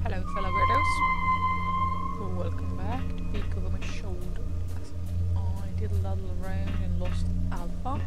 Hello, fellow weirdos. Well, welcome back to Peak Over My Shoulder. I did a little around in Lost Alpha.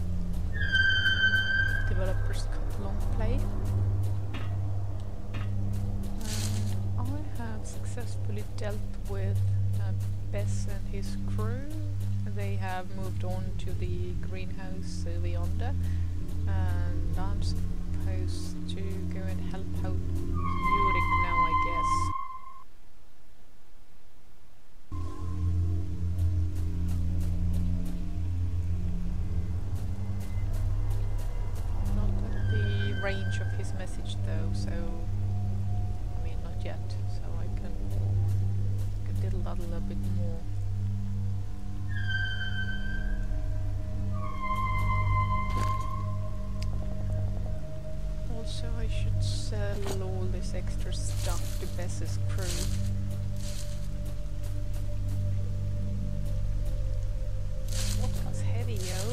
Developers cut long play. And I have successfully dealt with Bess and his crew. They have moved on to the greenhouse over yonder. And I'm supposed to go and help out Yurik now, I guess. Not at the range of his message though, so I mean not yet, so I can diddle daddle a bit more. Also, I should sell all this extra stuff to Bess's crew. Vodka's heavy, yo.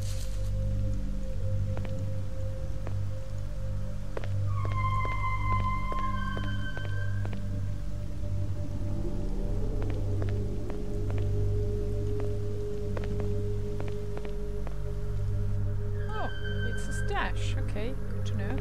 Oh, it's a stash. Okay, good to know.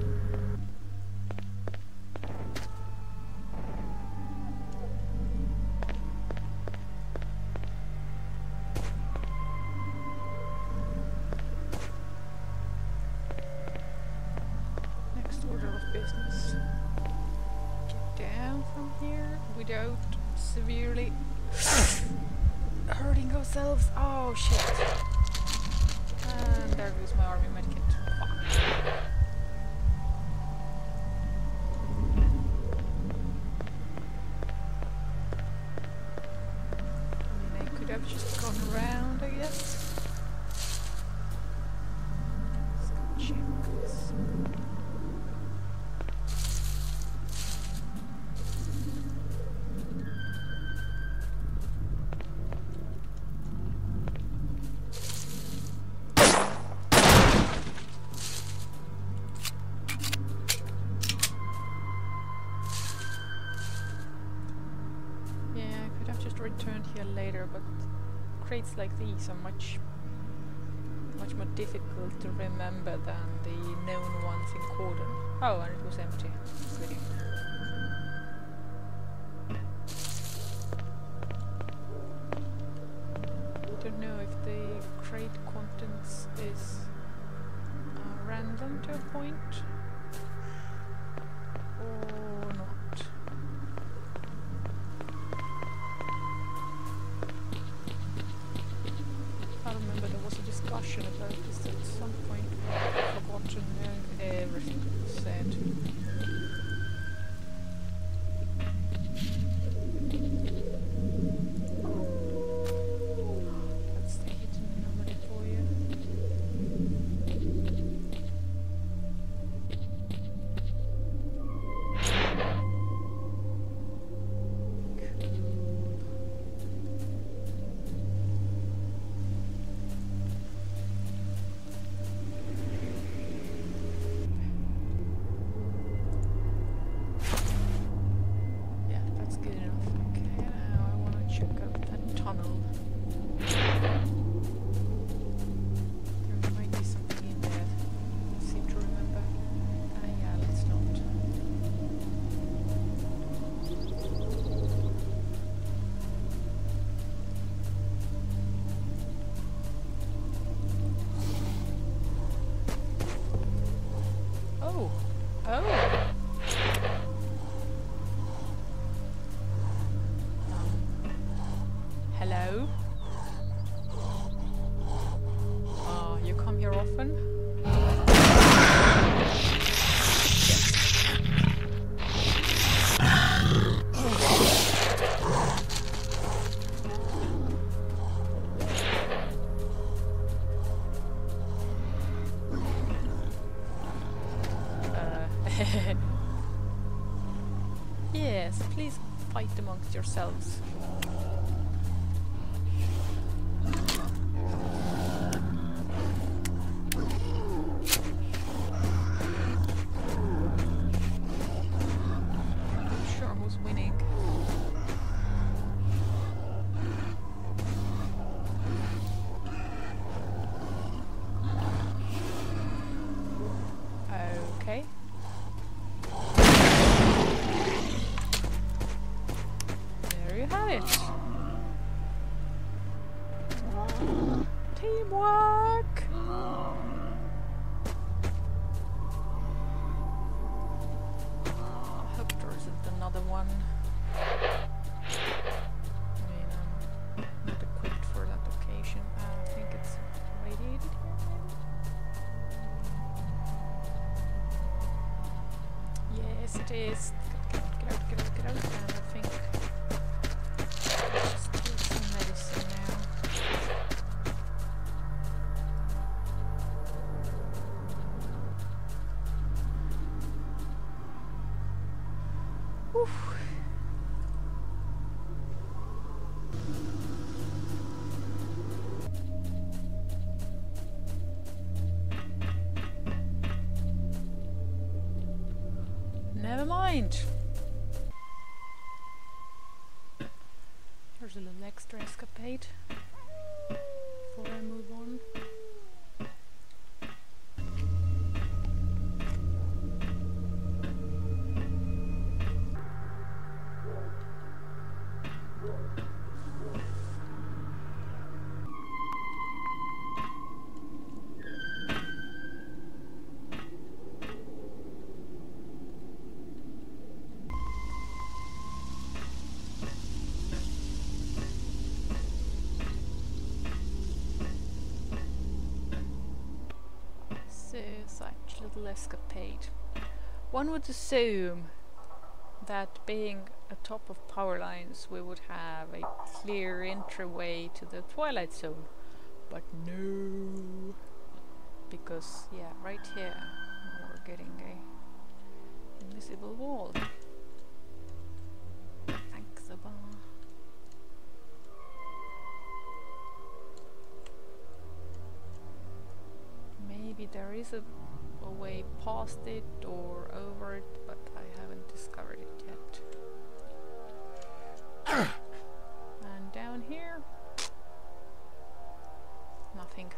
Business. Get down from here without severely hurting ourselves. Oh shit. And there goes my army medkit. Fuck. I mean, I could have just gone around, I guess. Let's go check this. Returned here later, but crates like these are much more difficult to remember than the known ones in Cordon. Oh, and it was empty. Really. I don't know if the crate contents is random to a point or not. Discussion about this at some point. I've forgotten everything that was said. That's the hidden anomaly for you. Hello? You come here often? Yes, please fight amongst yourselves. Sure. next is get out, and I think just take some medicine now. Whew. Never mind. There's a little extra escapade before I move on. Such little escapade. One would assume that being atop of power lines we would have a clear entryway to the Twilight Zone, but no, because yeah, right here we're getting a invisible wall. Thanks a bar. Maybe there is a way past it or over it, but I haven't discovered it yet. And down here, nothing.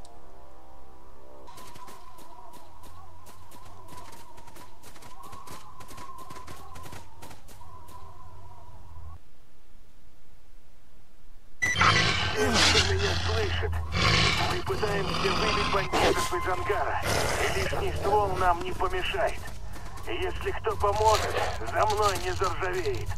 Мы пытаемся выбить бандитов из ангара, и лишний ствол нам не помешает. И если кто поможет, за мной не заржавеет.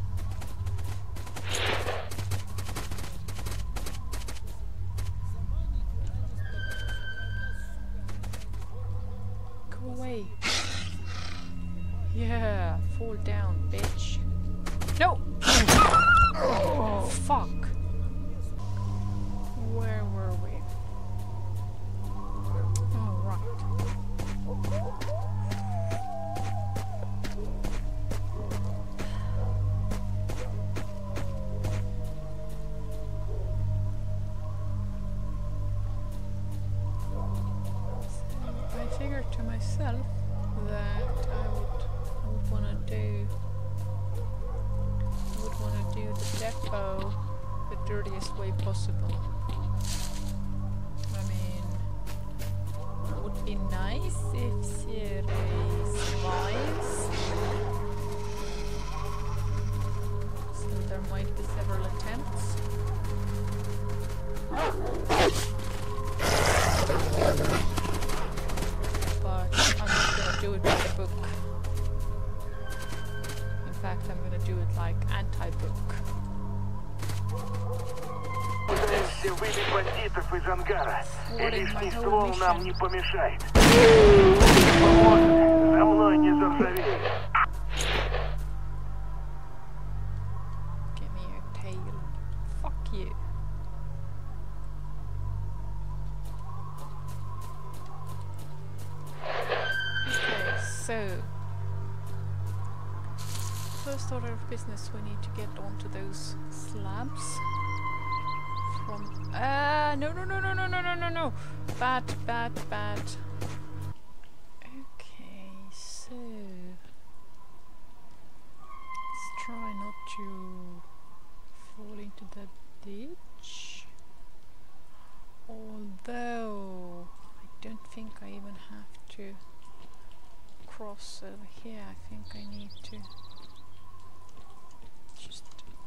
Go away. Yeah, fall down, bitch. No! Oh, fuck. Where were we? Oh, right. So I figured to myself that I would want to do the depot the dirtiest way possible. I mean, it would be nice if Siri survives, so there might be several attempts. But I'm not gonna do it by the book. In fact, I'm gonna do it like anti-book. Пытаемся выбить бандитов из ангара, и лишний ствол нам не помешает. Поможет, за мной не заржавеет. Give me your tail. Fuck you. Okay, so first order of business, we need to get onto those slabs. No. Bad. Okay, so let's try not to fall into the ditch. Although I don't think I even have to cross over here. I think I need to just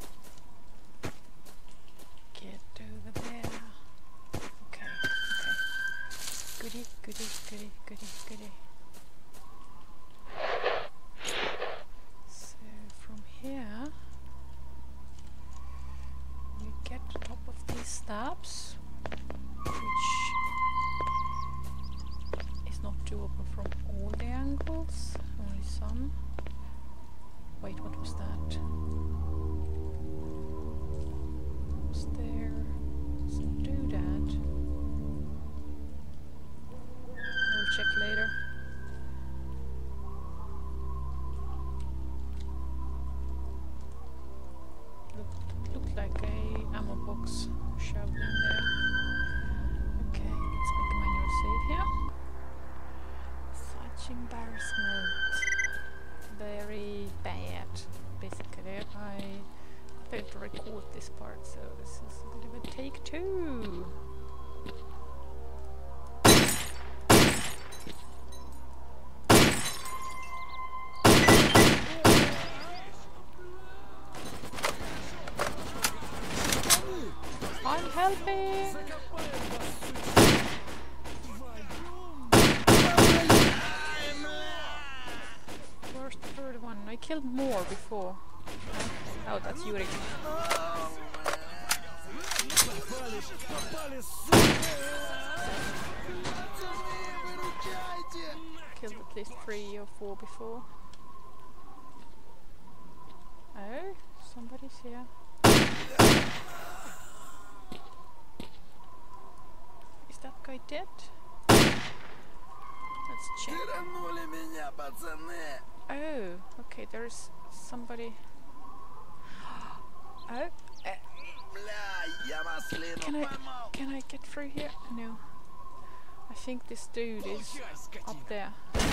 get over there. Okay. Goody. So from here we get to top of these steps, which is not doable from all the angles, only some. Wait, what was that? Was there some doodad? I'll check later. Looked like a ammo box shoved in there. Okay, let's make a manual save here. Such embarrassment. Very bad. Basically, I failed to record this part, so this is a bit of a take two. I'm helping! Where's the third one? I killed more before. Oh, that's Yurik. Killed at least 3 or 4 before. Oh, somebody's here. Is that guy dead? Let's check. Oh, okay, there's somebody. Oh, can I get through here? No. I think this dude is up there.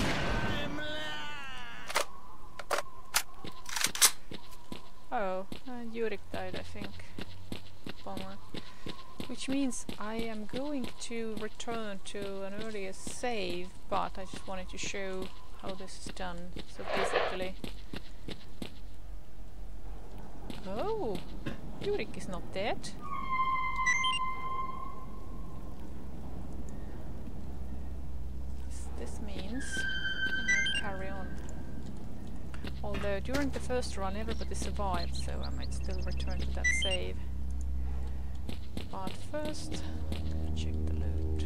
Oh, Yurik died, I think. Bummer. Which means I am going to return to an earlier save, but I just wanted to show how this is done. So basically... Oh! Yurik is not dead. This means I might carry on. Although during the first run everybody survived, so I might still return to that save. But first, I'm gonna check the loot.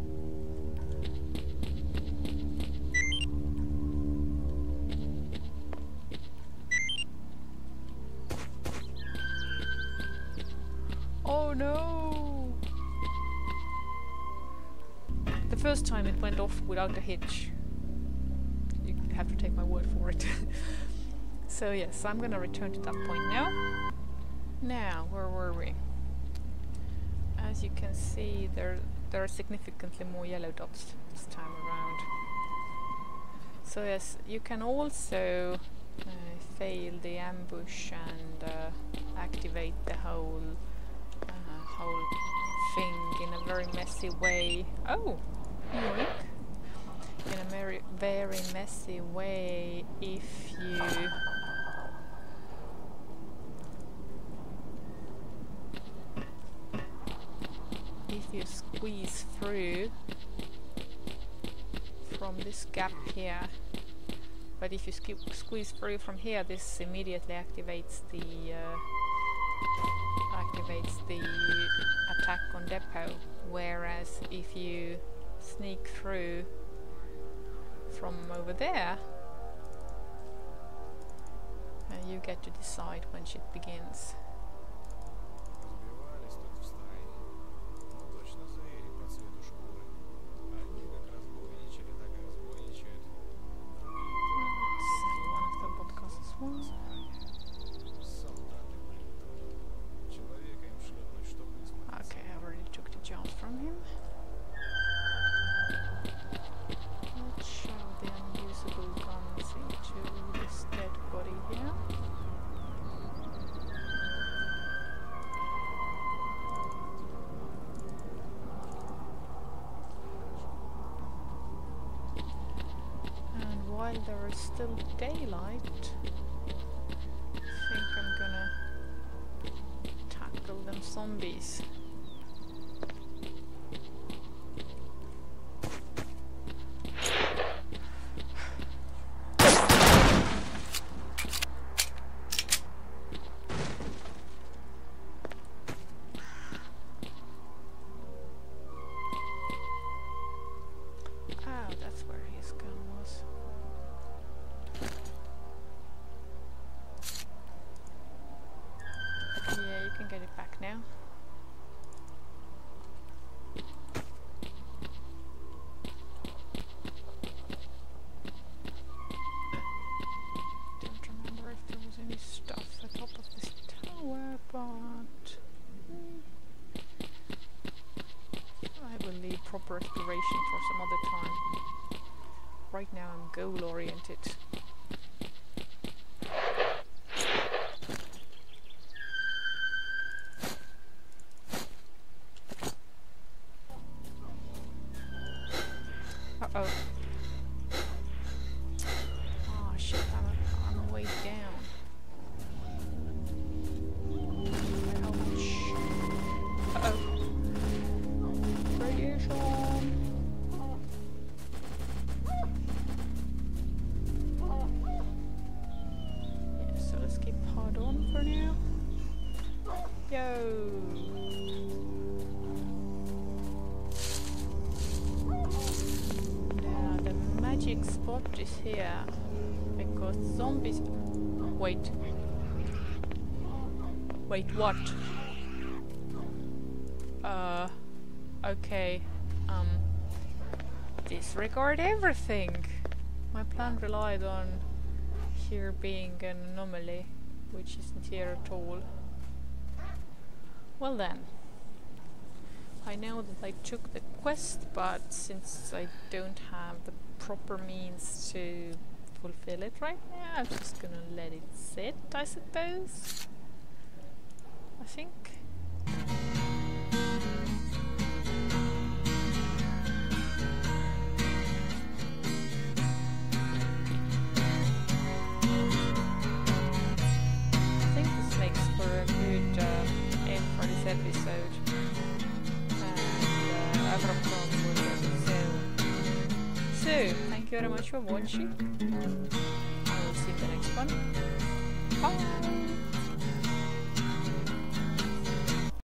Oh no! The first time it went off without a hitch. You have to take my word for it. So yes, I'm gonna return to that point now. Now, where were we? As you can see, there are significantly more yellow dots this time around. So yes, you can also fail the ambush and activate the whole thing in a very messy way. Oh, yoink! In a very messy way if you squeeze through from this gap here. But if you squeeze through from here, this immediately activates the attack on depot. Whereas if you sneak through from over there, you get to decide when shit begins. Okay, I already took the jump from him. Let's shove the unusable guns into this dead body here. And while there is still daylight, I think I'm gonna tackle them zombies. Oh, that's where his gun was. but I will leave proper exploration for some other time. Right now I'm goal oriented. Uh-oh. Oh shit, I'm way down. By how much? Uh-oh. Radiation! Yeah, so let's keep hard on for now. Yo! Magic spot is here because zombies. Wait, what? Okay. Disregard everything. My plan relied on here being an anomaly, which isn't here at all. Well then. I know that I took the quest, but since I don't have the proper means to fulfill it right now, I'm just gonna let it sit, I suppose. I think. I think this makes for a good end for this episode. So, thank you very much for watching. I will see you in the next one.